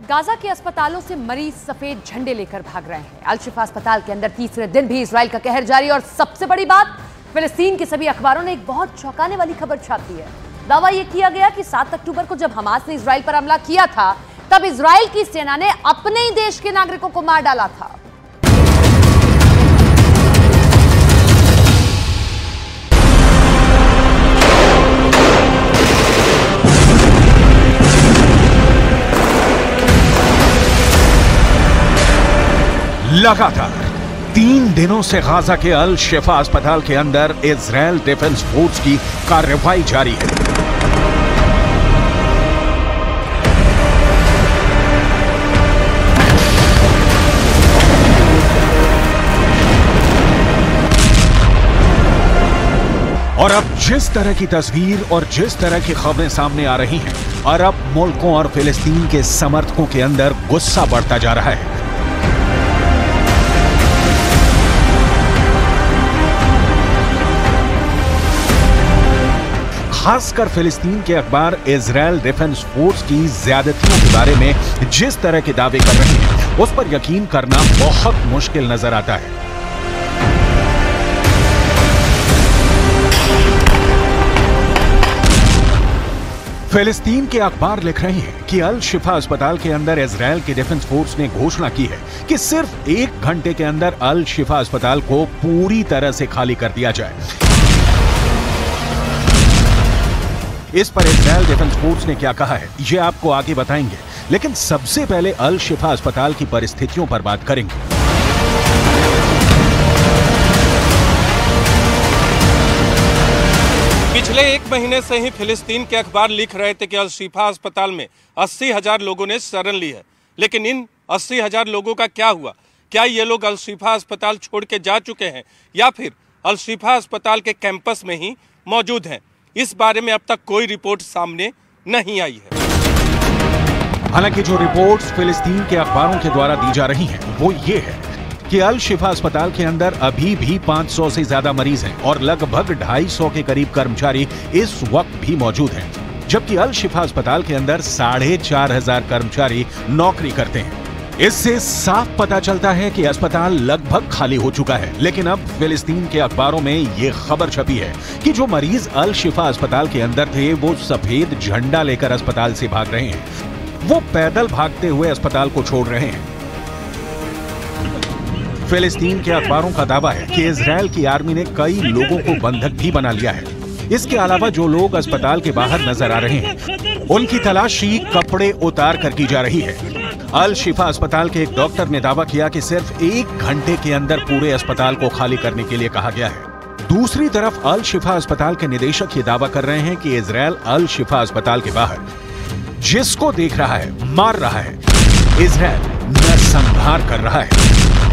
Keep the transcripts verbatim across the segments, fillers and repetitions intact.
Gaza के अस्पतालों से मरीज सफेद झंडे लेकर भाग रहे हैं। अल शिफा अस्पताल के अंदर तीसरे दिन भी इजराइल का कहर जारी। और सबसे बड़ी बात, फिलिस्तीन के सभी अखबारों ने एक बहुत चौंकाने वाली खबर छापी है। दावा यह किया गया कि सात अक्टूबर को जब हमास ने इजराइल पर हमला किया था, तब इजराइल की सेना ने अपने ही देश के नागरिकों को मार डाला था। लगातार तीन दिनों से गाजा के अल शिफा अस्पताल के अंदर इजराइल डिफेंस फोर्स की कार्रवाई जारी है। और अब जिस तरह की तस्वीर और जिस तरह की खबरें सामने आ रही हैं, अरब मुल्कों और फिलिस्तीन के समर्थकों के अंदर गुस्सा बढ़ता जा रहा है। खासकर फिलिस्तीन के अखबार इजराइल डिफेंस फोर्स की ज्यादतियों के बारे में जिस तरह के दावे कर रहे हैं, उस पर यकीन करना बहुत मुश्किल नजर आता है। फिलिस्तीन के अखबार लिख रहे हैं कि अल शिफा अस्पताल के अंदर इजराइल के डिफेंस फोर्स ने घोषणा की है कि सिर्फ एक घंटे के अंदर अल शिफा अस्पताल को पूरी तरह से खाली कर दिया जाए। इस पर इजराइल डिफेंस फोर्स ने क्या कहा है, ये आपको आगे बताएंगे, लेकिन सबसे पहले अल शिफा अस्पताल की परिस्थितियों पर बात करेंगे। पिछले एक महीने से ही फिलिस्तीन के अखबार लिख रहे थे कि अल शिफा अस्पताल में अस्सी हजार लोगों ने शरण ली है, लेकिन इन अस्सी हजार लोगों का क्या हुआ? क्या ये लोग अल शिफा अस्पताल छोड़ के जा चुके हैं या फिर अल शिफा अस्पताल के कैंपस में ही मौजूद हैं? इस बारे में अब तक कोई रिपोर्ट सामने नहीं आई है। हालांकि जो रिपोर्ट्स फिलिस्तीन के अखबारों के द्वारा दी जा रही हैं, वो ये है कि अल शिफा अस्पताल के अंदर अभी भी पाँच सौ से ज्यादा मरीज हैं और लगभग ढाई सौ के करीब कर्मचारी इस वक्त भी मौजूद हैं, जबकि अल शिफा अस्पताल के अंदर साढ़े चार हजार कर्मचारी नौकरी करते हैं। इससे साफ पता चलता है कि अस्पताल लगभग खाली हो चुका है। लेकिन अब फिलिस्तीन के अखबारों में यह खबर छपी है कि जो मरीज अल शिफा अस्पताल के अंदर थे, वो सफेद झंडा लेकर अस्पताल से भाग रहे हैं। वो पैदल भागते हुए अस्पताल को छोड़ रहे हैं। फिलिस्तीन के अखबारों का दावा है कि इजराइल की आर्मी ने कई लोगों को बंधक भी बना लिया है। इसके अलावा जो लोग अस्पताल के बाहर नजर आ रहे हैं, उनकी तलाशी कपड़े उतार कर की जा रही है। अल शिफा अस्पताल के एक डॉक्टर ने दावा किया कि सिर्फ एक घंटे के अंदर पूरे अस्पताल को खाली करने के लिए कहा गया है। दूसरी तरफ अल शिफा अस्पताल के निदेशक ये दावा कर रहे हैं कि इजराइल अल शिफा अस्पताल के बाहर जिसको देख रहा है, मार रहा है। इजराइल नरसंहार कर रहा है।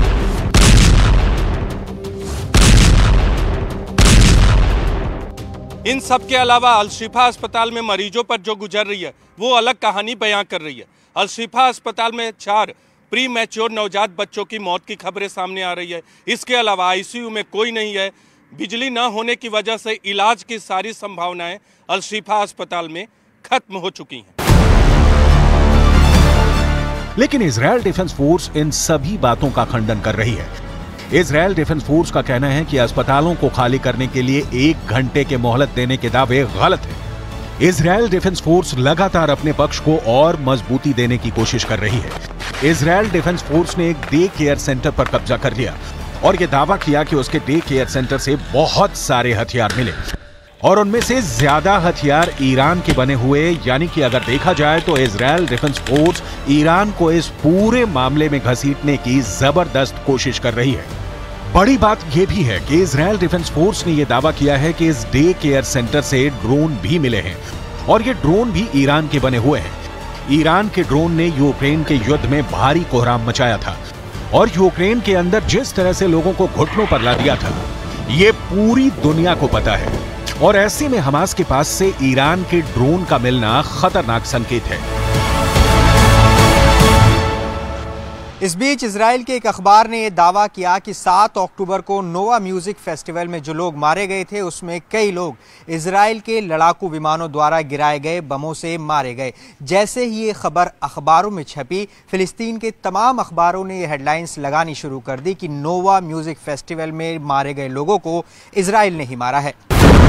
इन सब के अलावा अल शिफा अस्पताल में मरीजों पर जो गुजर रही है, वो अलग कहानी बयां कर रही है। अल शिफा अस्पताल में चार प्री मैच्योर नवजात बच्चों की मौत की खबरें सामने आ रही है। इसके अलावा आईसीयू में कोई नहीं है। बिजली न होने की वजह से इलाज की सारी संभावनाएं अल शिफा अस्पताल में खत्म हो चुकी हैं। लेकिन इजराइल डिफेंस फोर्स इन सभी बातों का खंडन कर रही है। इजराइल डिफेंस फोर्स का कहना है कि अस्पतालों को खाली करने के लिए एक घंटे के मोहलत देने के दावे गलत है। इजराइल डिफेंस फोर्स लगातार अपने पक्ष को और मजबूती देने की कोशिश कर रही है। इजराइल डिफेंस फोर्स ने एक डे केयर सेंटर पर कब्जा कर लिया और यह दावा किया कि उसके डे केयर सेंटर से बहुत सारे हथियार मिले और उनमें से ज्यादा हथियार ईरान के बने हुए। यानी कि अगर देखा जाए तो इजराइल डिफेंस फोर्स ईरान को इस पूरे मामले में घसीटने की जबरदस्त कोशिश कर रही है। बड़ी बात यह भी है कि इजराइल डिफेंस फोर्स ने यह दावा किया है कि इस डे केयर सेंटर से ड्रोन भी मिले हैं और ये ड्रोन भी ईरान के बने हुए हैं। ईरान के ड्रोन ने यूक्रेन के युद्ध में भारी कोहराम मचाया था और यूक्रेन के अंदर जिस तरह से लोगों को घुटनों पर ला दिया था, ये पूरी दुनिया को पता है। और ऐसे में हमास के पास से ईरान के ड्रोन का मिलना खतरनाक संकेत है। इस बीच इजराइल के एक अखबार ने यह दावा किया कि सात अक्टूबर को नोवा म्यूजिक फेस्टिवल में जो लोग मारे गए थे उसमें कई लोग इजराइल के लड़ाकू विमानों द्वारा गिराए गए बमों से मारे गए। जैसे ही ये खबर अखबारों में छपी, फिलिस्तीन के तमाम अखबारों ने ये हेडलाइंस लगानी शुरू कर दी कि नोवा म्यूजिक फेस्टिवल में मारे गए लोगों को इजराइल ने ही मारा है।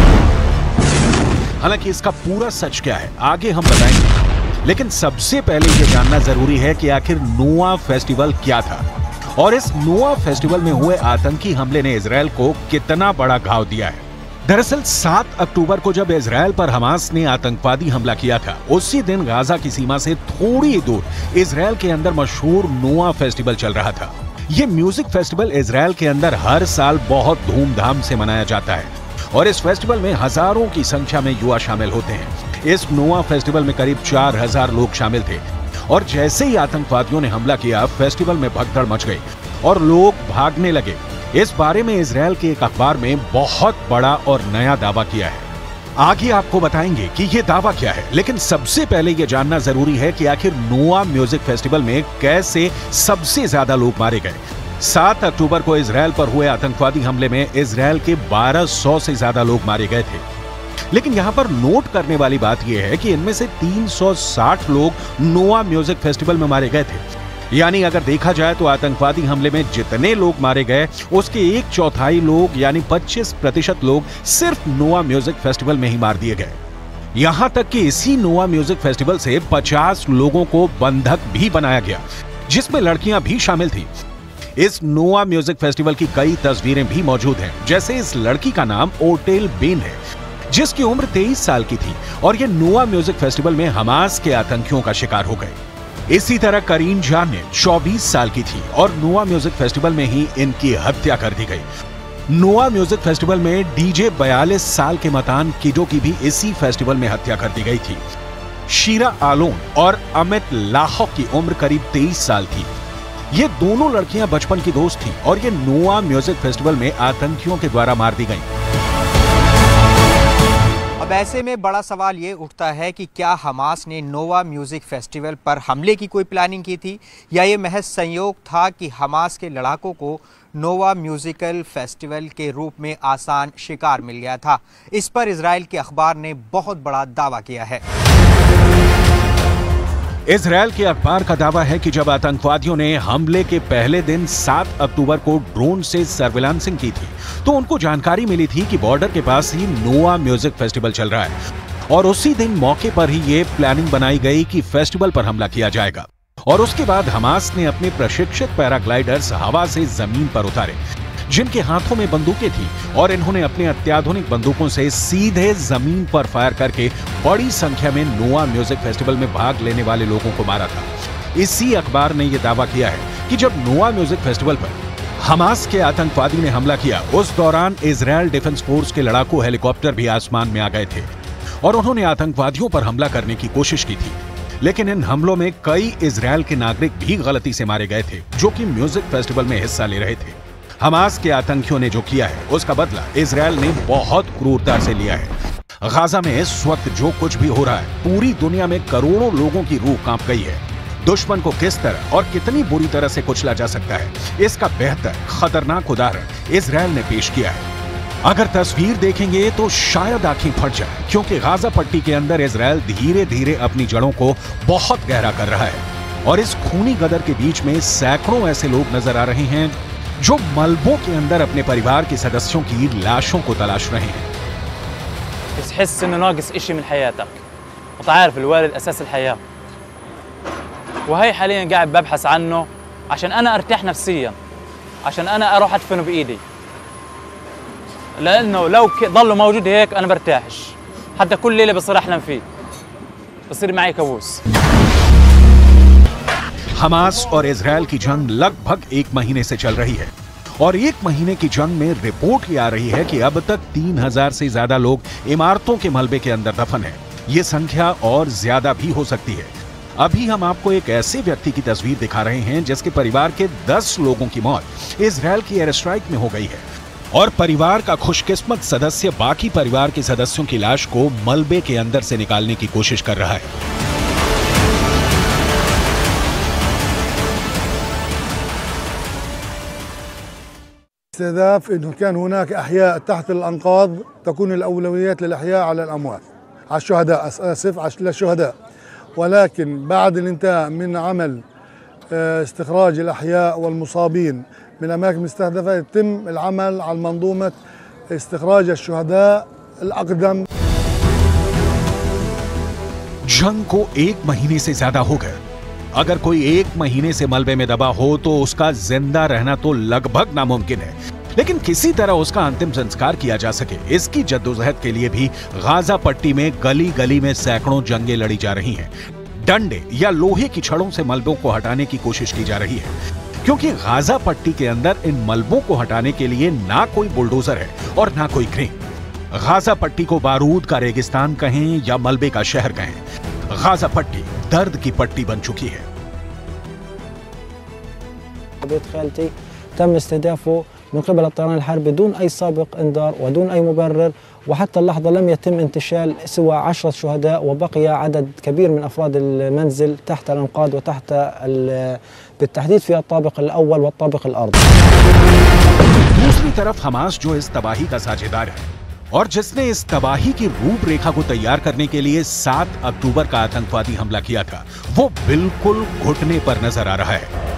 हालांकि इसका पूरा सच क्या है आगे हम बताएंगे, लेकिन सबसे पहले यह जानना जरूरी है कि आखिर नोवा फेस्टिवल क्या था और इस नोवा फेस्टिवल में हुए आतंकी हमले ने इजराइल को कितना बड़ा घाव दिया है। दरअसल सात अक्टूबर को जब इजराइल पर हमास ने आतंकवादी हमला किया था, उसी दिन गाजा की सीमा से थोड़ी दूर इजराइल के अंदर मशहूर नोवा फेस्टिवल चल रहा था। यह म्यूजिक फेस्टिवल इजराइल के अंदर हर साल बहुत धूमधाम से मनाया जाता है और इस फेस्टिवल में हजारों की संख्या में युवा शामिल होते हैं। इस नोवा फेस्टिवल में करीब चार हजार लोग शामिल थे और जैसे ही आतंकवादियों ने हमला किया, फेस्टिवल में भगदड़ मच गई और लोग भागने लगे। इस बारे में इजराइल के एक अखबार में बहुत बड़ा और नया दावा किया है। आगे आपको बताएंगे कि यह दावा क्या है, लेकिन सबसे पहले यह जानना जरूरी है कि आखिर नोवा म्यूजिक फेस्टिवल में कैसे सबसे ज्यादा लोग मारे गए। सात अक्टूबर को इजराइल पर हुए आतंकवादी हमले में इजराइल के बारह सौ से ज्यादा लोग मारे गए थे, लेकिन यहां पर नोट करने वाली बात यह है कि इनमें से तीन सौ साठ लोग नोवा म्यूजिक फेस्टिवल में मारे गए थे। यानी अगर देखा जाए तो आतंकवादी हमले में जितने लोग मारे गए उसके एक चौथाई लोग यानी पच्चीस प्रतिशत लोग सिर्फ नोवा म्यूजिक फेस्टिवल में ही मार दिए गए। यहां तक कि इसी नोवा म्यूजिक फेस्टिवल से पचास लोगों को बंधक भी बनाया गया, जिसमें लड़कियां भी शामिल थी। इस नोवा म्यूजिक फेस्टिवल की कई तस्वीरें भी मौजूद हैं, जैसे इस लड़की का नाम ओटेल बेन है जिसकी उम्र तेईस साल की थी और ये नोवा म्यूजिक फेस्टिवल में हमास के आतंकियों का शिकार हो गए। इसी तरह करीन जान ने चौबीस साल की थी और नोवा म्यूजिक फेस्टिवल में ही इनकी हत्या कर दी गई। नोवा म्यूजिक फेस्टिवल में डीजे बयालीस साल के मतान किडो की भी इसी फेस्टिवल में हत्या कर दी गई थी। शीरा आलोन और अमित लाहो की उम्र करीब तेईस साल थी। ये दोनों लड़कियां बचपन की दोस्त थीं और ये नोवा म्यूजिक फेस्टिवल में आतंकियों के द्वारा मार दी गईं। अब ऐसे में बड़ा सवाल ये उठता है कि क्या हमास ने नोवा म्यूजिक फेस्टिवल पर हमले की कोई प्लानिंग की थी या ये महज संयोग था कि हमास के लड़ाकों को नोवा म्यूजिकल फेस्टिवल के रूप में आसान शिकार मिल गया था। इस पर इजराइल के अखबार ने बहुत बड़ा दावा किया है। इजराइल के अखबार का दावा है कि जब आतंकवादियों ने हमले के पहले दिन सात अक्टूबर को ड्रोन से सर्विलांसिंग की थी तो उनको जानकारी मिली थी कि बॉर्डर के पास ही नोवा म्यूजिक फेस्टिवल चल रहा है और उसी दिन मौके पर ही ये प्लानिंग बनाई गई कि फेस्टिवल पर हमला किया जाएगा। और उसके बाद हमास ने अपने प्रशिक्षित पैराग्लाइडर्स हवा से जमीन पर उतारे, जिनके हाथों में बंदूकें थी और इन्होंने अपने अत्याधुनिक बंदूकों से सीधे जमीन पर फायर करके बड़ी संख्या में नोवा म्यूजिक फेस्टिवल में भाग लेने वाले लोगों को मारा था। इसी अखबार ने यह दावा किया है कि जब नोवा म्यूजिक फेस्टिवल पर हमास के आतंकवादी ने हमला किया, उस दौरान इजराइल डिफेंस फोर्स के लड़ाकू हेलीकॉप्टर भी आसमान में आ गए थे और उन्होंने आतंकवादियों पर हमला करने की कोशिश की थी। लेकिन इन हमलों में कई इजराइल के नागरिक भी गलती से मारे गए थे जो कि म्यूजिक फेस्टिवल में हिस्सा ले रहे थे। हमास के आतंकियों ने जो किया है उसका बदला इजराइल ने बहुत क्रूरता से लिया है। गाजा में इस वक्त जो कुछ भी हो रहा है, पूरी दुनिया में करोड़ों लोगों की रूह कांप गई है। दुश्मन को किस तरह और कितनी बुरी तरह से कुचला जा सकता है, इसका बेहतर खतरनाक उदाहरण इजराइल ने पेश किया है। अगर तस्वीर देखेंगे तो शायद आंखें फट जाए, क्योंकि गाजा पट्टी के अंदर इजराइल धीरे धीरे अपनी जड़ों को बहुत गहरा कर रहा है और इस खूनी गदर के बीच में सैकड़ों ऐसे लोग नजर आ रहे हैं जो मलबों के अंदर अपने परिवार के सदस्यों की लाशों को तलाश रहे हैं। تحس انه ناقص اشي من حياتك وانت عارف الوالد اساس الحياه وهي حاليا قاعد ببحث عنه عشان انا ارتاح نفسيا عشان انا اروح ادفنه بايدي لانه لو ضلوا موجود هيك انا برتاحش حتى كل ليله بصير احلم فيه بصير معي كابوس। हमास और इजराइल की जंग लगभग एक महीने से चल रही है और एक महीने की जंग में रिपोर्ट ये आ रही है कि अब तक तीन हजार से ज्यादा लोग इमारतों के मलबे के अंदर दफन है। ये संख्या और ज्यादा भी हो सकती है। अभी हम आपको एक ऐसे व्यक्ति की तस्वीर दिखा रहे हैं जिसके परिवार के दस लोगों की मौत इजराइल की एयर स्ट्राइक में हो गई है और परिवार का खुशकिस्मत सदस्य बाकी परिवार के सदस्यों की लाश को मलबे के अंदर से निकालने की कोशिश कर रहा है। استهداف انه كان هناك احياء تحت الانقاض، تكون الاولويات للاحياء على الاموات، على الشهداء، اسف للشهداء. ولكن بعد الانتهاء من عمل استخراج الاحياء والمصابين من الاماكن المستهدفه يتم العمل على منظومه استخراج الشهداء الاقدم. जंग को एक महीने से ज्यादा हो गए। अगर कोई एक महीने से मलबे में दबा हो तो उसका जिंदा रहना तो लगभग नामुमकिन है, लेकिन किसी तरह उसका अंतिम संस्कार किया जा सके, इसकी जद्दोजहद के लिए भी गाजा पट्टी में गली गली में सैकड़ों जंगें लड़ी जा रही हैं। डंडे या लोहे की छड़ों से मलबों को हटाने की कोशिश की जा रही है, क्योंकि गाजा पट्टी के अंदर इन मलबों को हटाने के लिए ना कोई बुलडोजर है और ना कोई क्रेन। गाजा पट्टी को बारूद का रेगिस्तान कहें या मलबे का शहर कहें, गाजा पट्टी दर्द की पट्टी बन चुकी है। بيت خالتي تم استهدافه من قبل الطيران الحربي بدون أي سابق إنذار ودون أي مبرر، وحتى اللحظة لم يتم انتشال سوى عشرة شهداء، وبقي عدد كبير من أفراد المنزل تحت الأنقاض وتحت بالتحديد في الطابق الأول والطابق الأرضي. दूसरी तरफ हमास जो इस तबाही का साझेदार है और जिसने इस तबाही की रूपरेखा को तैयार करने के लिए सात अक्टूबर का आतंकवादी हमला किया था, वो बिल्कुल घुटने पर नजर आ रहा है।